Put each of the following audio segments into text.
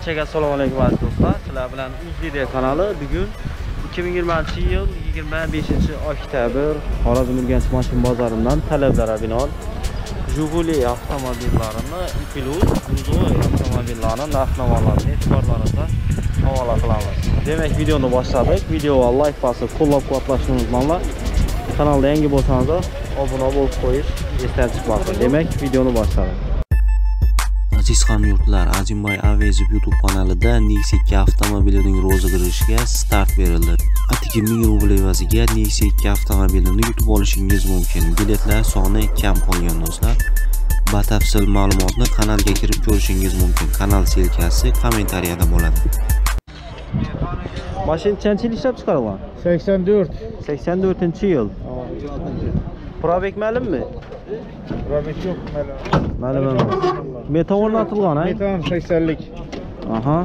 Barchaga assalomu alaykum aziz do'stlar. Sizlar bilan Uzvideo kanali. Bugun 2020-yil 25-oktyabr Xorazm Urganch mashin bozoridan talablarga binoan Jiguli avtomobillarini Plus, Guzov avtomobillarini narx-navolarini e'tiborlaringizga havola qilamiz. Demak, videoni boshladik. Videoga like bosib, qo'llab-quvvatlashni unutmanglar. Kanalda yangi bo'lsangiz, obuna bo'lib qo'yish esdan chiqmasin. Demak, videoni boshladik. Aziz hamyurtlar, Azimboy Avezov YouTube kanalida Nexia 2 avtomobilining rozig'irishiga start berildi. Atigi 1000 rubl evaziga Nexia 2 avtomobilini yutib olishingiz mumkin. Biletlar soni kam qolgan do'stlar. Batafsil ma'lumotni kanalga kirib ko'rishingiz mumkin. Kanal silkasi kommentariyada bo'ladi. Mashina qancha yil ishlab chiqarilgan? 84. 84-yil. Probek ma'lummi? Probek yo'q, Ma'lum emas. Metan o'rnatilgan, ha? Metan 80lik. Aha.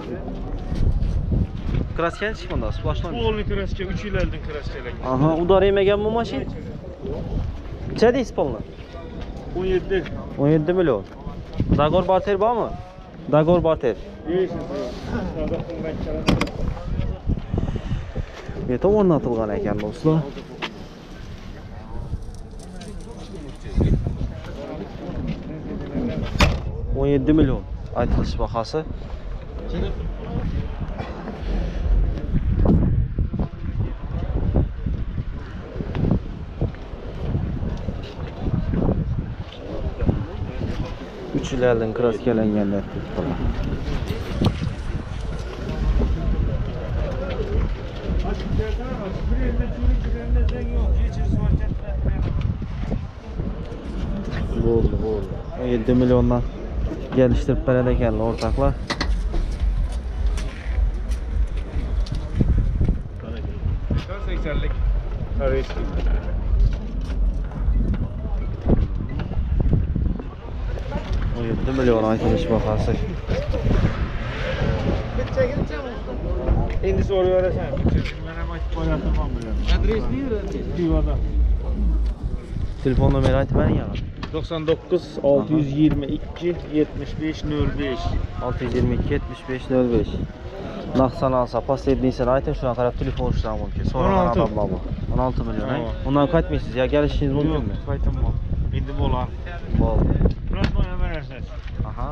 Kraska chiqmadi, splashlan. Polni kraska 3 yil oldin kraskalar. Aha, udar yemaganmi mashina? Necha deysiz polni? 17. 17 million. Dagor barter bormi? Dagor barter. Metan o'rnatilgan ekan do'stlar. 17 milyon aytilish bahası. Üç yillardan kraskelanganlar. Bo'ldi. 17 milyondan geliştirip beren ekenli ortaklar. O 7 milyon aytılış bakası. Endi soruyor sen. Ben hem açıp oynatmam bile. Adres Divada. Telefon numara aytib bering ya. 99 622 75 05 622 75 05. Naqsan alsa, последнийsini ayting, shuna qarab telefon urishlari mumkin. So'ragan odamlar bor. 16 milyon, ha? Undan qaytmaysiz, ya kelishingiz mumkinmi? Yo'q, qaytamam. Endi bo'lar. Bo'ldi. Rasman emarasiz. Aha.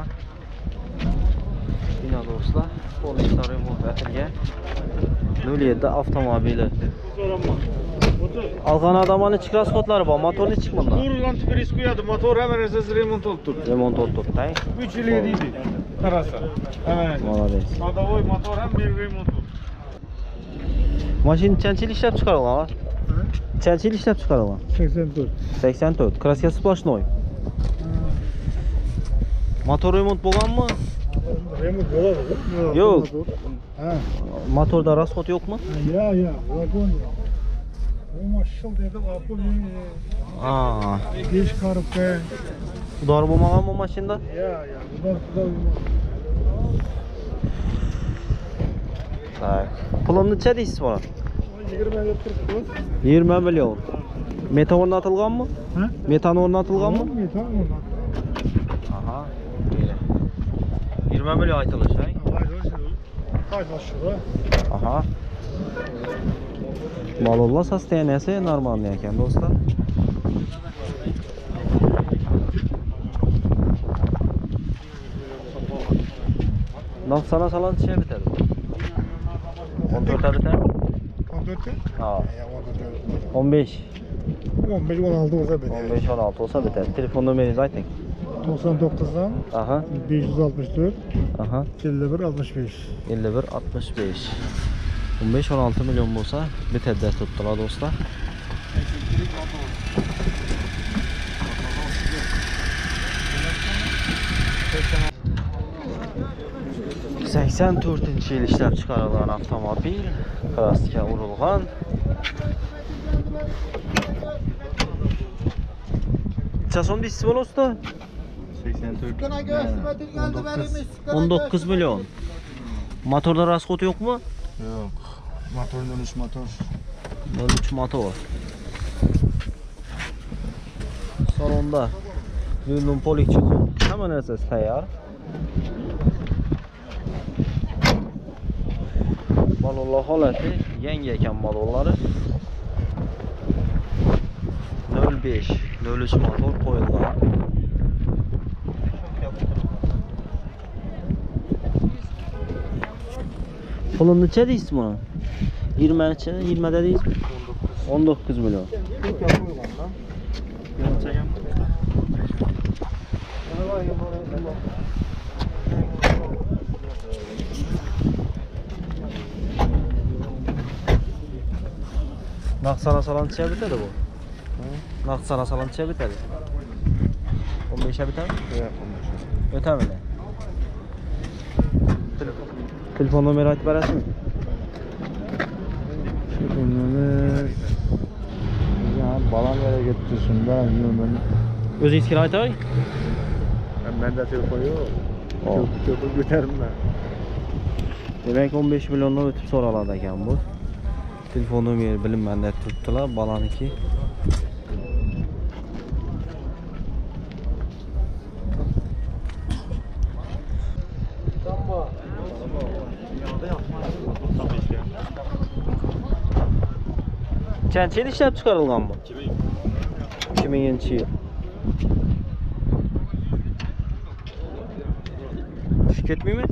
Bino do'stlar, polislar remont etilgan 07 avtomobili. So'rama. Algan adamın iç kraskotları var, motorlu çıkmadı. Doğrudan tüperiz koyadı, motor hemen esas remont oldu. Remont oldu, değil mi? 3 yıl yediydi. Karasa. Hemen. Malades. Adavoy motor hem bir remont oldu. Maşin çençil işlep çıkarılan var. Çençil işlep çıkarılan. 84. 84. Kraska splashnoy. Motor remont boğan mı? Remont oladı. Yok. Ha. Motorda raskot yok mu? Ya, vagon ya. O maşşal dedim, apıl Aa. geç karıp be. Udar bulmagan mı maşinde? Ya, bu da Tak. Pulumni necha deysiz bana? 20 20 milyon. Metan o'rnatilgan mı? Ha? Metan o'rnatilgan mı? Metan Aha. 20 milyon aytilish, ha? Aha. Malolla sostoyaniyasi normalniy ekan do'stlar. Naqsana salon necha bitadi? 14 ta bitadi? 14 Ha. 15. 15. 15-16 olsa bitadi. 15-16 olsa bitadi. Telefon nomeringizni ayting. 99'dan Aha. 564 Aha. 51 65. 51 65. 15-16 milyon bo'lsa bitadi deb tutdilar do'stlar. Seksen 4-yil ishlab chiqarilgan avtomobil, kraska urilgan. Necha so'm deysiz bola usta? 84. 19 milyon. Motorda raskot yok mu? Yok. Motor 13 motor. 13 motor. Salonda Yunus polik çıkıyor. Hemen esas tayyor. Balonlar holati yangi ekan balonlari. 05 03 motor qo'yilgan. Pulini necha deysiz buni? 20 necha? 20 da deysiz? 19 million. Naqd salan necha bitadi bu? Naqd salan necha bitadi? 15 ga bitadi? Yo'q, o'tamidi. Telefon nomeri aytib berasizmi? Telefon nomer. Ya balam yere gitti şunda. O'zingiz aytay. Bende telefon yok. Oh. Telefon götürüm ben. Demek 15 milyondan o'tib so'raladi ekan bu. Telefon nomeri bilinmanda turibdilar, balaniki. Qancha yil ishlab chiqarilgan bu? 2000-yil. Tushib ketmaymi?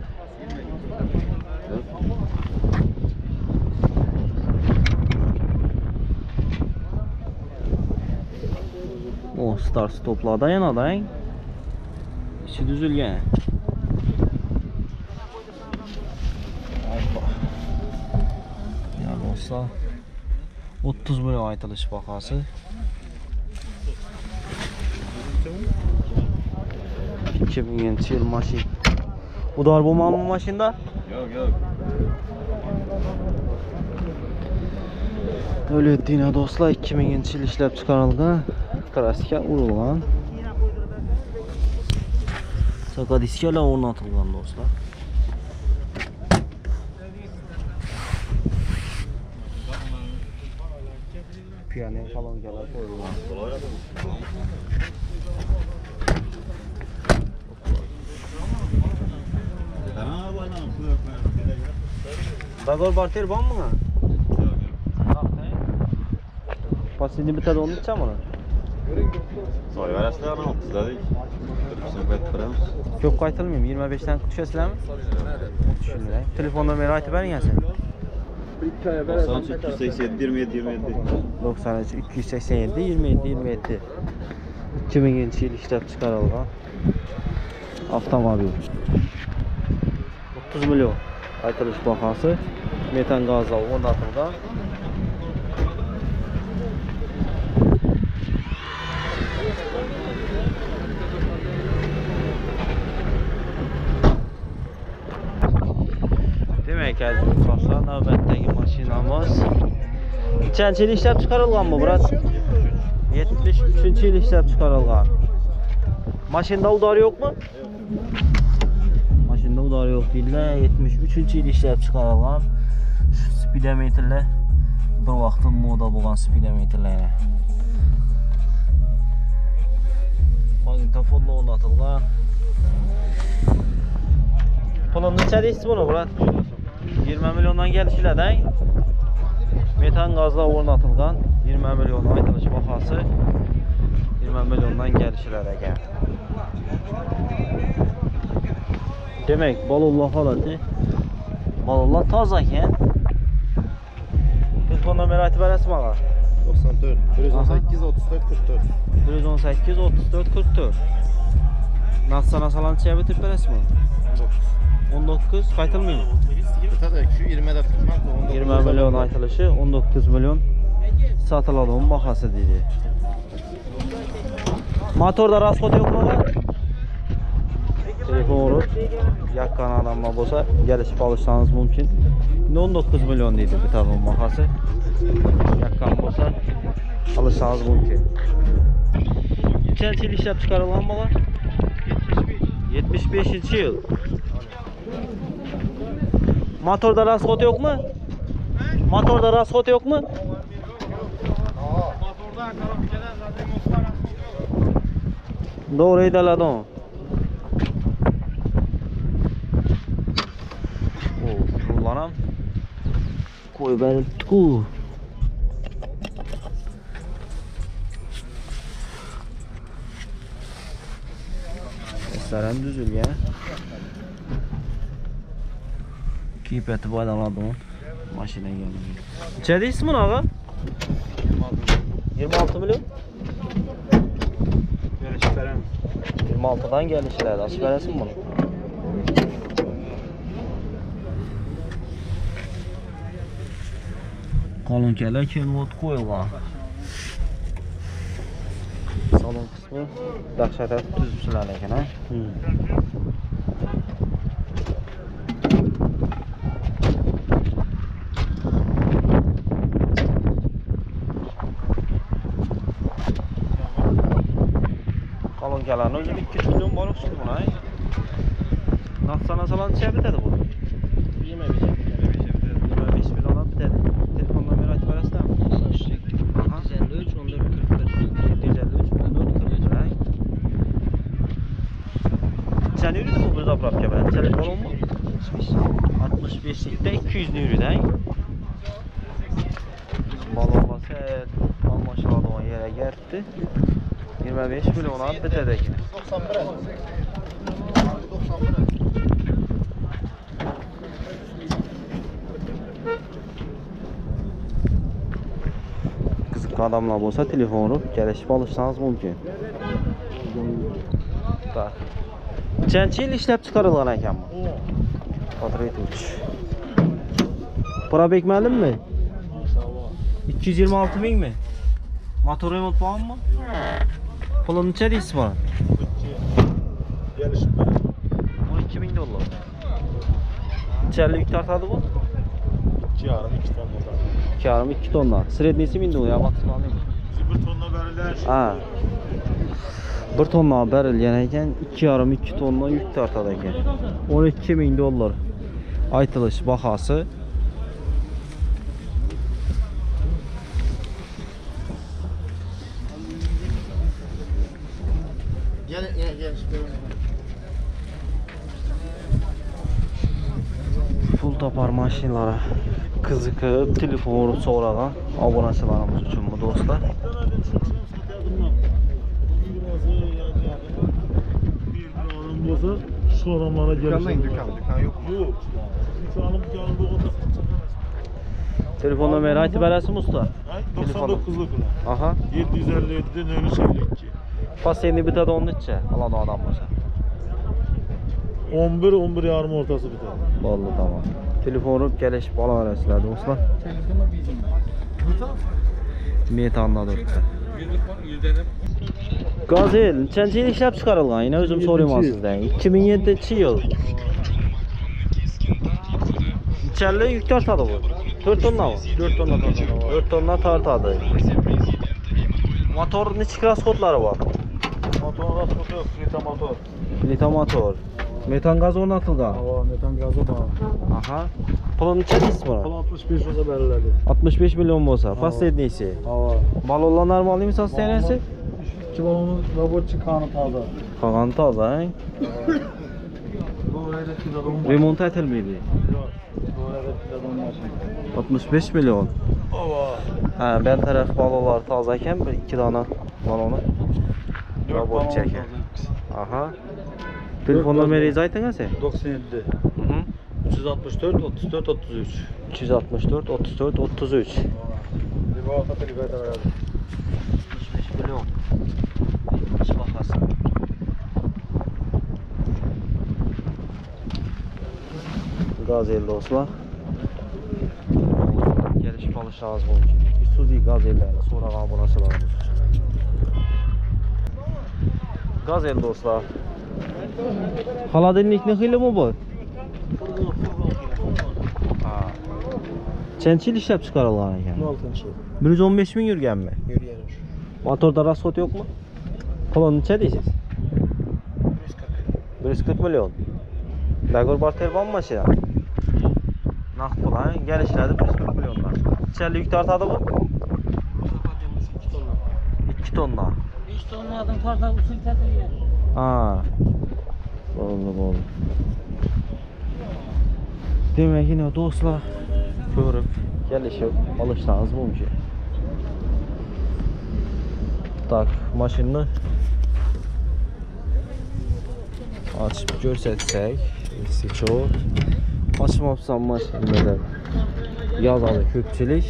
O start stoplardan yanadang. İçi düzülgen. Yani olsa 30 milyon aytılış bakası. 2000 yıl maşin. Bu da bu maşında? Yok. Öyle ettiğine dostlar 2000 yıl işlep çıkarılgan. Klasika urulgan. Saka diskeler ornatılgan dostlar. Piyano falan gelir koyulgan. Dagor barter var mı? Pasini bitadi onu içeceğim onu. Soy verasizlar ama 30 dedik. 40 qaytib Ko'p qaytilmaymi? 25 dan tushasizlarmi? Tushundim. Telefon nomeri aytib bering sen. 93 287 27 27. 93 287 27 27. 2000-yil ishlab chiqarilgan avtomobil. 30 milyon aytilish bahası. Metan gazla o'rnatilgan. Demek ki dostlar, navbatdagi mashinamiz nechanchi yil ishlab chiqarilgan bu, brat? 73-yil ishlab chiqarilgan. Mashinada udar yo'qmi? Mashinada udar yo'q deydilar. 73-yil ishlab chiqarilgan. Speedometerlar bir vaqtda moda bo'lgan speedometerlar. Magnitofonlar o'rnatilgan. Pulini necha deysiz buni, brat? 20 milyondan gelişilerden metan gazla o'rnatilgan 20 milyon aytilish bahası 20 milyondan gelişiler ekan. Demek balonlar holati balonlar toza ekan. Telefon nomeri aytib berasiz bana? 94 118 34 44. 118 34 44. Nasıl salançıya bitip berasizmi? 19 qaytilmaymi? Bitada şu 20 de tutmak 20 milyon aytılışı 19 milyon satıladigan bahası deydi. Motorda rasxod yo'qmi? Telefon urib yaqqan odamlar bo'lsa kelishib olishingiz mumkin. 19 milyon deydi bitabın bahası. Yaqqan bo'lsa olishingiz mumkin. Qancha yil ishlab chiqarilgan bo'lar? 75-yil. Motorda rasxod yo'qmi? Motorda rasxod yo'qmi? Motorda korobkadan zaten motor yok. Doğru ediladi o. Rullar ham Qo'yib berilibdi-ku. Restoran düzülgan. Kiypeti baylanadi. Mashina geldi. Necha deysiz buni og'a? 26 milyon. Gelişip veremiz. 26'dan gelişlerdi. Açıp veresin bunu. Qalın kələ kilovat qoyulğan. Salon qismi dahşətə düzmüşlər ekan, ha? Qalın kələnin özü 2 milyon var oxşur buna, ha? Naqdsana salan neçə bitədi bu? 25 milyona bitədi. Telefon nömrə aytıb verəsənmi? 753 14 41. 753 14 41, ha? Neçə yürüdü bu bir zapravka bilan? Neçəlik balon mu? 65'likdə 200 yürüdü, ha? Balon basır, almaşağı da yerə gəldi. 25 milyona bitədi ki. 91. Qiziq adamlar bo'lsa telefon urib kelishib olishingiz mumkin. Bak. Nechanchi yil ishlab chiqarilgan ekan bu? Patretuvchi. Probek ma'lummi? 226 mingmi? Motor remont bormi? Puli necha deysiz buni? Gelişip veremiz. 12 ming dollar. Necha yuk tortadi bu? 2,5 ton. 2,5 tonna. Srednisi mindi u ya maksimal. Bizi 1 tonna verirler. Ha. 1 tonna berilgan ekan, 2,5 tonna yuk tortadi ekan. 12 ming dollar. Aytilish bahası. Pul topar mashinalara qiziqib telefon urib so'ragan obunachilarimiz uchun bu do'stlar. Şu adamlara gelişip. Dükkan yok. Yok. Dükkanım bu kadar. Telefon nömrəni aytib berəsin usta. 99'luk ulan. Aha. 757'den 1352. Pasayını bitədi onun neçə? Alan o adam olsa. 11 yarım ortası bir tane. Oldu tamam. Telefon urib kelishib ola verasizlar do'stlar. Metandadır. Gazel, nechanchi yil ishlab chiqarilgan? Yana o'zim so'rayman sizdan. 2007-yil. Necha yuk tortadi bu? 4 tonnami? 4 tonna tortadi. 4 tonna tortadi. Motor necha rasxodlari bor? Motor rasxodi yok. Plita motor. Plita motor. Metan gaz o'rnatilgan. Hava metan gazı var. Aha. Puli necha deysiz buni? 65 olsa verirlerdi. 65 milyon bo'lsa, последнийsi. Hava. Balonlar normalmi sostoyaniyasi? 2 balonun robotçu kanı taze. Qolgan toza, ha? Bu öyle kilodon var. Remont etilmaydi. Yok. Bu öyle kilodon var. 65 milyon. Hava. Ha, ben taraf balonlar toza ekan, bir 2 dona baloni 4 robotcha balon ekan. Aha. Telefon nomeringizni aytingiz. 97. Mhm. 364 34 33. 364 34 33. Libata telefonu verdi. 65 milyon. İş bahası. Gazel dostlar. Gelişip alışınız mümkün. Isuzu gazellerle so'ragan bo'lasizlarimiz uchun. Gazel dostlar. Холодильникning xilimi bu? Ha. Qancha yil ishlab chiqarilgan ekan? 16. 115 ming yurganmi? Yürüyelim. Motorda rasxod yo'qmi? Puli necha deysiz? 140 milyon. Dagor barter bormi mashina? Naqd pul, ha? Gelişlerde 140 milyondan. Necha yuk tortadi bu? 2 tonna. 5 tonnadan torta usul tatilgan. Ha. Bo'ldi. Demak, yine do'stlar ko'rib gelişib alışlarınız mümkün. Tak, maşını açıb görsətsək, çok açmamsan maşında yazalı köpçülük.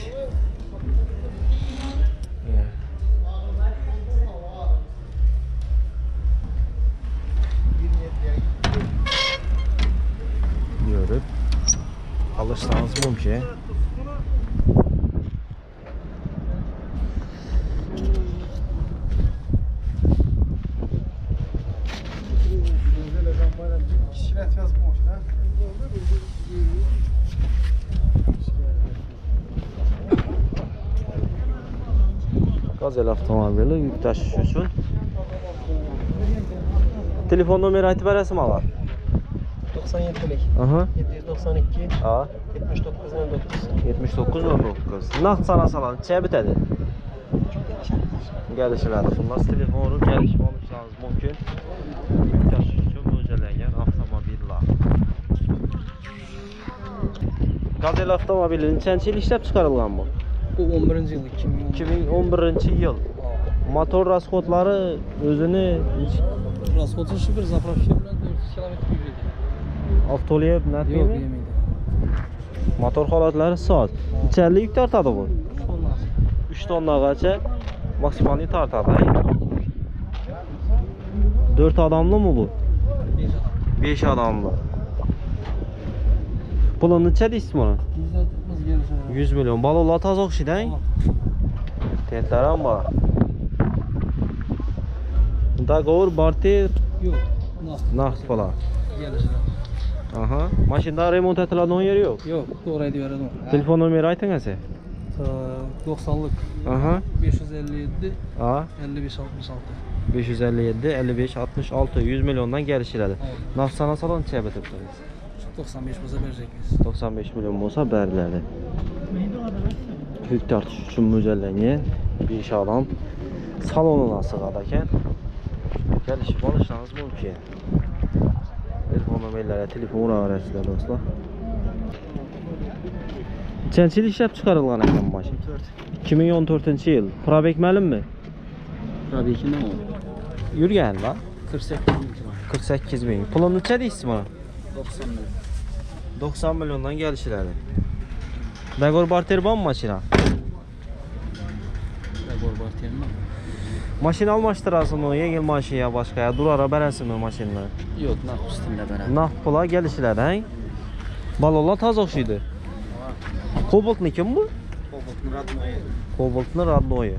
Görüp alışlarınız mümkün. Gazel avtomobili yük taşışı üçün. Telefon nomeri aytib berasizmi ağa? 97'lik. Aha. 792 A 7909. 7909. Nağd sana salan neçəyə bitədi? Gəlişlərdə bunlar telefon vurub gəlişib alışlarınız mümkün. Yük taşışı üçün möcələnən avtomobillər. Gazel avtomobilinin neçənci il işləb çıxarılğan bu? Bu 11-ci il 2011 yıl. Motor rasxodları özünü Расходы şükür zapravka bilan 400 kilometr yürüdü. avtoliyə Yo'q, nəticə? yemeydi. Motor holatlari soat. Neçəli yük tartadı bu? 3 tonnası. 3 tonnagacha maksimal tartadı. 4 adamlı mı bu? 5 adamlı. Pulun neçə deyirsiz bunu? Biz gelişene. 100 milyon. Balolar taz oxşaydı. Tentlərəm var. Dogovor barter Yok. nağd pula. Gelişene. Aha. Maşında remont etiladigan yeri yo'q. Yok. Doğru ediyorum. Telefon nomeri aytыңыз. 90'lık. Aha. 557 A 55 66. 557 55 66 100 milyondan gəlişilədi. Nağd sana salan neçəyə bitib durursunuz? 95 olsa vereceğiz. 95 milyon olsa bərilədi. Yük tartış üçün mücəllənən bir iş adam salonuna sığadakən gəlişib alışlarınız mümkün. Telefon nömrələrə telefon urarsınızlar dostlar. Neçənci il işləb çıxarılğan ekan bu maşın? 2014-cü il. Probek məlimmi? Probeki ne oldu? Yürgən lan. 48 bin kilo. 48 bin. Pulun neçə deyirsiz bana? 90 bin. 90 milyondan gəlişilədi. Dagor barter var mı maşına? Dagor barter mi? Maşın almaşdırarsın o yengil maşın ya başqa ya durara bərəsin o maşınla. Yok, nakit üstünde beraber. Nağd pula gəlişilədi, hə? Balolar taz oxşuydu. Kobaltlı kim bu? Kobalt Radno'yu. Kobaltlı Radno'yu.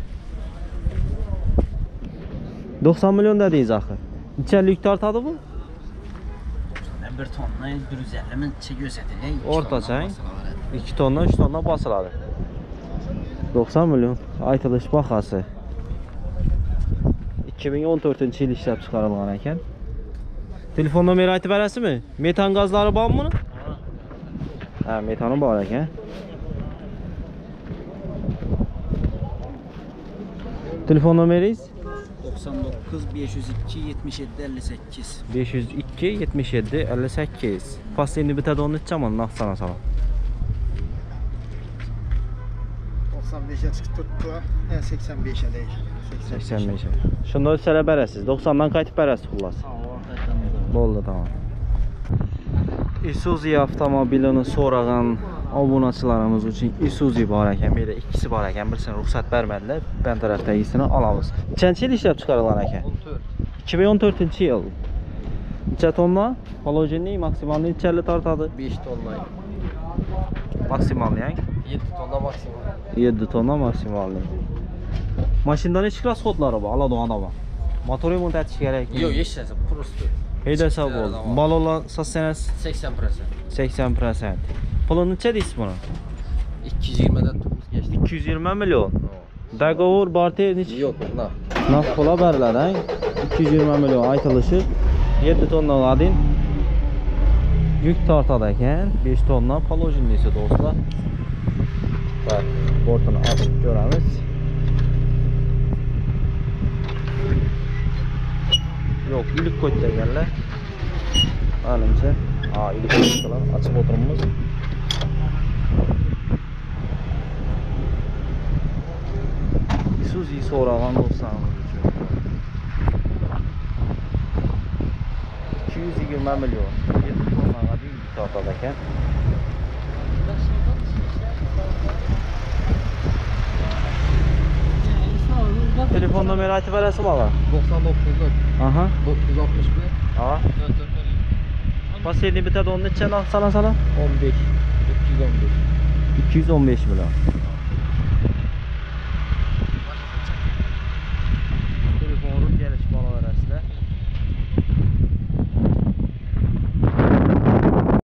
90 milyon dediniz axı. Neçə yük tartadı bu? Bir tonla 150 min çekiyor satılıyor. Ortaca, hə? 2 tonna, 3 tonna basıladı. 90 milyon aytılış baxası. 2014-cü il işləb çıxarılğan ekan. Telefon nomeri aytıb berəsimi? Metan qazları var mı? Hə, metanı var ekan. Telefon nomeriz? 99 502 77 58. 502 77 58. Pasiyeni bitədə onu içəcəm nağd sana salam. 95'e tuttu. 85'e değil. 85. Şunu ölçələ bərəsiz. 90-dan qayıtıb bərəsiz pullas. Oldu, tamam. Isuzu avtomobilini sorağan obunaçılarımız üçün Isuzu var ekan, bir də ikisi var ekan. Birisini ruxsat vermədilər. Mən tərəfdə ikisini alamız. Neçənci il işləb çıxarılan ekan? 2014-cü il. Neçə tonna? Halogenli, maksimalni neçəli tartadı? 5 tonla. Maksimalni, yəni? 7 tonla maksimum. 7 tonna maksimalni. Maşında neçə rasxodları var? Aladı adama. Motor remont etiş gərək. Yok, yeşilse prosto. Heydə hesab ol. Balola satsənəz 80%. 80%. Pulun neçə deyirsiz buna? 220'den 9 geçti. 220 milyon. Dogovor barter neçə? Yok, na. Nağd pula bərilədi, hə? 220 milyon aytılışı. 7 tonna qadın. Yük tartadı ekan. 5 tonna palojenli isə dostlar. Bax, bortunu açıb görəmiz. Yok, ilik koydu gəllər. Anımca. Ilik koydular. Açıb oturumuz. so'ragan do'stlarimiz uchun. 220 million. 7 tonnaga deydi tortadi ekan. Telefon nomeri aytib berasizmi og'a? 99'dur. Aha. 961. Aha. Последний bitadi 10 necha narx sana? 15. 215. 215 bilan.